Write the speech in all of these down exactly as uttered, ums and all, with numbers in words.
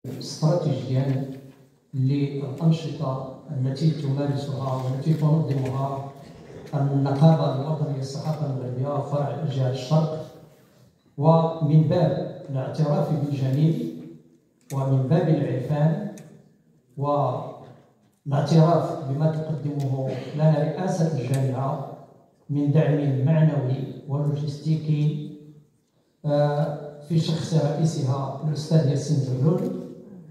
استراتيجيا للأنشطة التي تمارسها والتي تنظمها النقابة الوطنية للصحافة المغربية فرع جهة الشرق، ومن باب الاعتراف بالجميل ومن باب العرفان والاعتراف بما تقدمه لنا رئاسة الجامعة من دعم معنوي ولوجستيكي في شخص رئيسها الأستاذ ياسين زغلول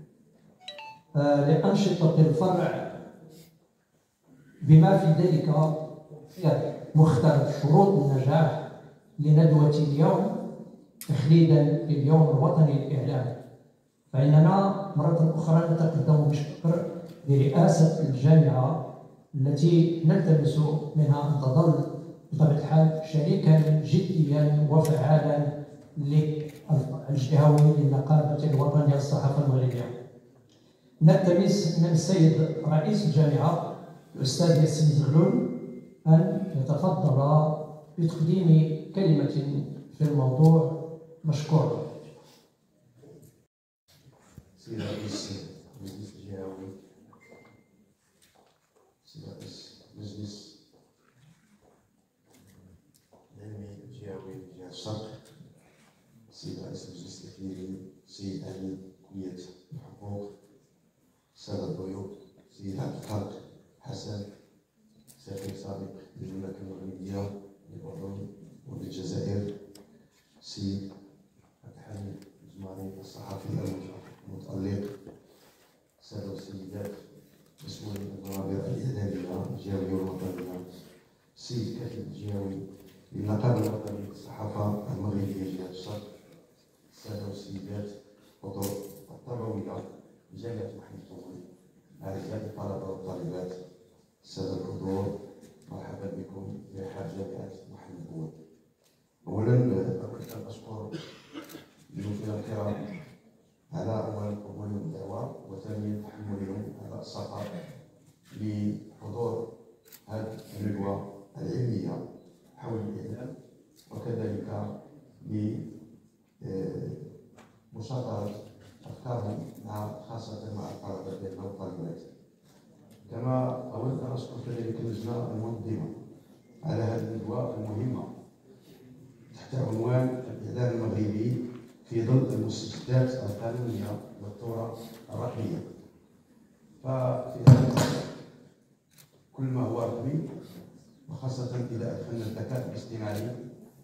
لأنشطة الفرع، بما في ذلك مختلف شروط النجاح لندوة اليوم تخليدا لليوم الوطني للإعلام. فإننا مرة أخرى نتقدم بالشكر لرئاسة الجامعة التي نلتمس منها أن تظل بطبيعة الحال شريكا جديا وفعالا للجهوي للنقابة الوطنية للصحافة المغربية. نلتمس من السيد رئيس الجامعة الأستاذ ياسين زغلول أن يتفضل بتقديم كلمة في الموضوع. مشكور. سيد رئيس المجلس الجهوي، سيد رئيس مجلس العلمي الجهوي لجهة الشرق، سيد رئيس المجلس الإكليمي، سيد عميد كلية الحقوق، السادة الضيوف، سيد عبد الخالق حسن، سفير سابق للمملكة المغربية للأردن وللجزائر، سيد عبد الحميد الجماري الصحفي المتألق، السادة والسيدات مسؤولين المنابر الإعلامية الجهوية والوطنية، السيد كاتب الجهوي للنقابة الوطنية للصحافة المغربية جهة الشرق، السادة والسيدات حضور التربوية جامعة محمد طول، أعزائي الطلبة والطالبات، السادة الحضور، مرحبا بكم في رحاب جامعة محمد طول. أولا أود أن أشكر ضيوفنا الكرام على أولا قبولهم الدعوة، وثانيا تحملهم هذا السفر لحضور هذه الندوة العلمية حول الإعلام، وكذلك لمشاطرة أفكارهم مع خاصة مع الطلبة والطالبات. كما أود أن أشكر كذلك اللجنة المنظمة على هذه الندوة المهمة تحت عنوان الإعلام المغربي في ظل المستجدات القانونية والثورة الرقمية. ففي هذا كل ما هو رقمي، وخاصة إذا أدخلنا الذكاء الاصطناعي،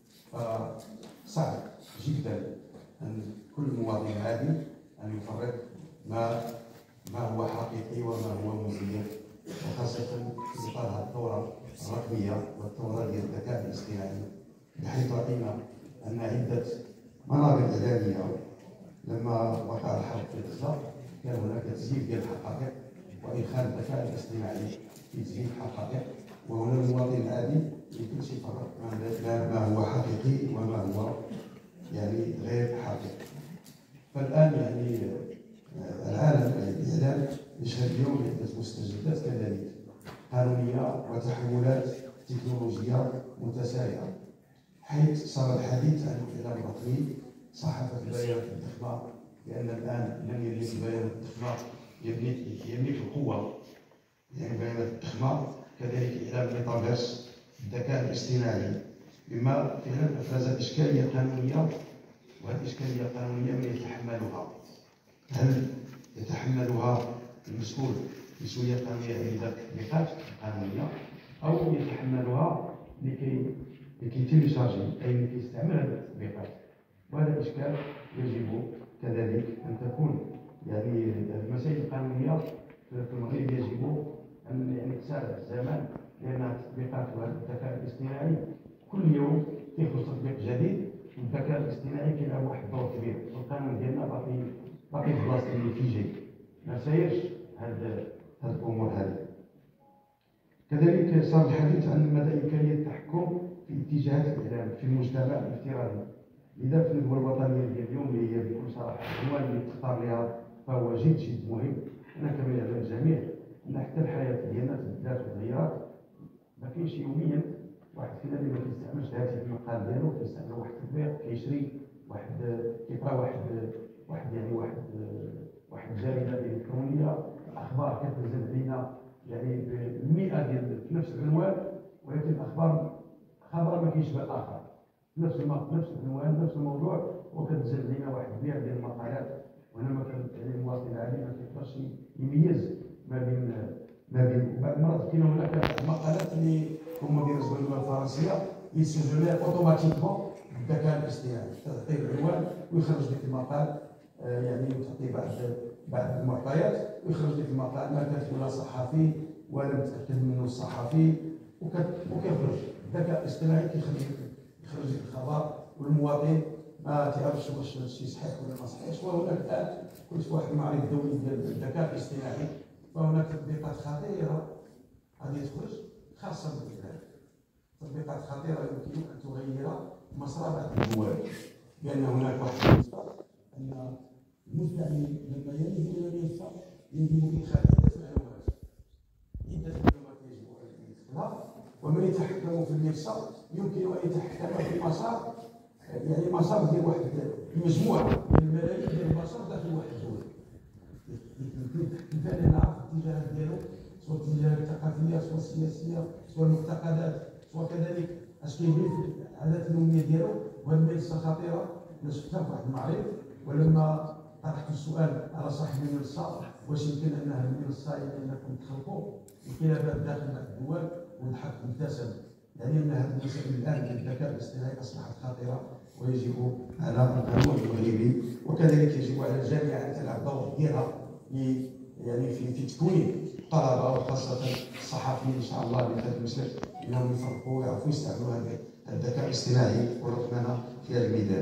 فصعب جدا أن كل مواطن عادي أن يفرق ما ما هو حقيقي وما هو مزيف، وخاصة في إطار هذه الثورة الرقمية والثورة ديال الذكاء الاصطناعي، بحيث رأينا أن عدة منابر إعلامية لما وقع الحرب في غزة كان هناك تزييف ديال الحقائق وإدخال الذكاء الاصطناعي في تزييف الحقائق، وهنا المواطن العادي يمكنش يفرق ما هو حقيقي وما هو يعني غير حقيقي. فالآن يعني العالم الإعلام يشهد اليوم عدة مستجدات كذلك قانونية وتحولات تكنولوجية متسارعة، حيث صار الحديث عن الإعلام الرقمي صحافة البيانات الضخمة، لأن الآن من يملك البيانات الضخمة يملك يملك القوة، يعني بيانات الضخمة، كذلك إعلام الميتافيرس، الذكاء الاصطناعي، مما فعلا أفرز إشكالية قانونية، وهذه الإشكالية القانونية من يتحملها؟ هل يتحملها المسؤول مسؤولية قانونية إذا التطبيقات القانونية، أو يتحملها لكي لكي تيليشارجي أي لكي يستعمل هذه التطبيقات؟ وهذا إشكال يجب كذلك أن تكون يعني المسائل القانونية في المغرب يجب أن يعني تسارع الزمان، لأن التطبيقات والذكاء الاصطناعي كل يوم كيخرج تطبيق جديد، والذكاء الاصطناعي كيلعب واحد الدور كبير، والقانون ديالنا باقي باقي في بلاصتو اللي فيجي ما سايرش هاد هاد الأمور هذه. كذلك صار الحديث عن مدى إمكانية التحكم في اتجاهات الإعلام في المجتمع الافتراضي. لذا في الندوة الوطنية ديال اليوم اللي هي بكل صراحة العنوان اللي تختار لها فهو جد جد مهم. أنا كما يعلم الجميع أن حتى الحياة ديالنا تبدلات وتغيرات، ما كاينش يوميا واحد فينا اللي ما كيستعملش الهاتف المقال ديالو، كيستعمل واحد التطبيق، كيشري واحد كيقرا واحد واحد يعني واحد واحد كتنزل علينا يعني بالمئة ديال في نفس العنوان، ولكن الاخبار خبر ما كيشبه الاخر، نفس نفس العنوان نفس الموضوع، وكتنزل علينا واحد البيع ديال المقالات. وهنا ما كان يعني المواطن العادي ما كيقدرش يميز ما بين ما بين بعض المرات كاين هناك مقالات اللي هما بالنسبه للغه الفرنسيه يسجلوا اوتوماتيكمون بالذكاء الاصطناعي، تعطيه العنوان ويخرج لك المقال، آه يعني تعطيه بعض بعض المعطيات ويخرج لك المقال ما كاتب لا صحفي ولا متاكد منه الصحفي، وكيخرج الذكاء الاصطناعي كيخرج يخرج لك الخبر، والمواطن ما تعرفش واش هادشي صحيح ولا ما صحيحش. وهناك الان كنت في واحد المعرض دولي ديال الذكاء الاصطناعي، فهناك تطبيقات خطيره غادي تخرج خاصه بالذكاء، تطبيقات خطيره يمكن ان تغير مسار بعض الدول، لان هناك واحد النسبه ان المستعمل لما ينزل الى المنصه يجب ادخال عده معلومات عده معلومات يجب ان يدخلها، ومن يتحكم في المنصه يمكن ان يتحكم في المسار، يعني مسار ديال واحد المجموعه من الملايين ديال البشر داخل واحد الدول. يمكن ان نعرف الاتجاهات ديالو، سواء الاتجاهات الثقافيه سواء السياسيه سواء المعتقدات سواء كذلك اش كيبغي في العادات اليوميه ديالو. وهذه المنصه خطيره، انا شفتها في واحد المعرض، ولما طرحت السؤال على صاحب المنصه واش يمكن ان هذه المنصه انكم تخلقوا انقلابات داخل الدول، وضحك ابتسم، يعني ان هذه المسائل الان بالذكاء الاصطناعي اصبحت خطيره، ويجب على القانون المغربي وكذلك يجب على الجامعه ان تلعب دور ديالها يعني في في تكوين الطلبه وخاصه الصحفيين ان شاء الله اللي في هذا المسلك انهم يفرقوا ويعرفوا يستعملوا هذا الذكاء الاصطناعي والرقمنه في هذا الميدان.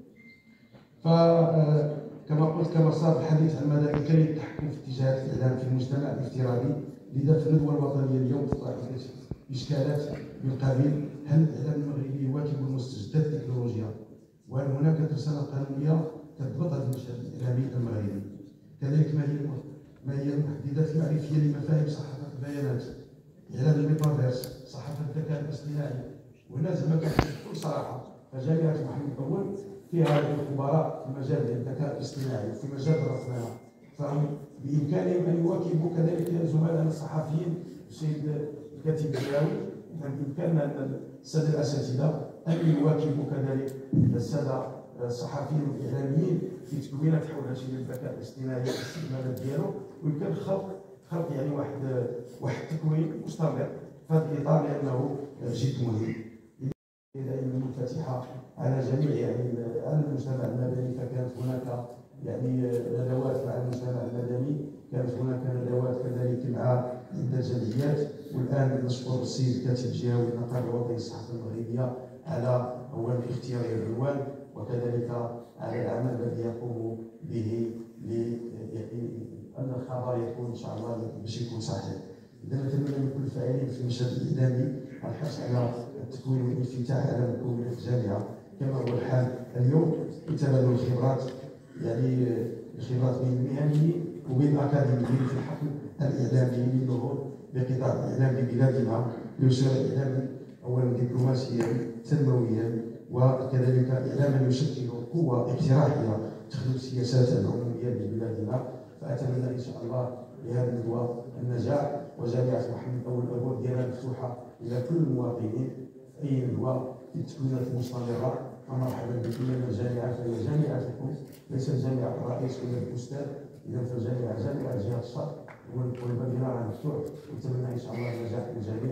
فكما قلت كما صار الحديث عن مدى امكانيه التحكم في اتجاهات الاعلام في المجتمع الافتراضي، لذا في الندوه الوطنيه اليوم تطرح اشكالات من قبيل هل الاعلام المغربي يواكب المستجدات التكنولوجيا، وهل هناك ترسانه قانونيه تضبط هذا المشهد الاعلامي المغربي، كذلك ما هي ما هي المحددات المعرفيه لمفاهيم صحافه البيانات، اعلام الميتافيرس، صحافه الذكاء الاصطناعي. وهنا زعما بكل صراحه فجامعه محمد الاول فيها خبراء في مجال الذكاء الاصطناعي وفي مجال الرقمنه، فهم بامكانهم ان يواكبوا كذلك زملائنا الصحفيين. السيد الكاتب الجلاوي بامكاننا الساده الاساتذه ان يواكبوا كذلك الساده الصحفيين والاعلاميين في تكوينات حول هذا الذكاء الاصطناعي والاستعمالات ديالو، ويمكن خلق خلق يعني واحد واحد التكوين مستمر في هذا الاطار، لانه جد مهم. دائما منفتحه على جميع يعني على المجتمع المدني، فكانت هناك يعني ندوات مع المجتمع المدني، كانت هناك ندوات كذلك مع عده جمعيات، والان نشكر السيد الكاتب الجهوي النقابه الوطنيه للصحافه المغربيه على اولا اختيار العنوان وكذلك على العمل الذي يقوم به لان الخبر يكون ان شاء الله باش يكون صحيح. اذا نتمنى من كل الفاعلين في المشهد الاعلامي الحرص على التكوين والانفتاح على مكونات الجامعه كما هو الحال اليوم، وتبادل الخبرات، يعني الخبرات بين المهنيين وبين الاكاديميين في الحقل الاعلامي للنهوض بقطاع الاعلام ببلادنا ليصير اعلاما اولا دبلوماسيا تنمويا، وكذلك اعلاما يشكل قوه اقتراحيه تخدم السياسات العموميه لبلادنا. فاتمنى ان شاء الله لهذه الندوه النجاح، وجامعه محمد الاول الابواب ديالها مفتوحه الى كل المواطنين في اي ندوه في التكوينات المستمره. ومرحبا بكم، لان الجامعه فهي جامعتكم، ليس جامعه الرئيس ولا الاستاذ، اذا فالجامعه جامعه جهه الشرق، والباب ديالها مفتوح، ونتمنى ان شاء الله النجاح للجميع.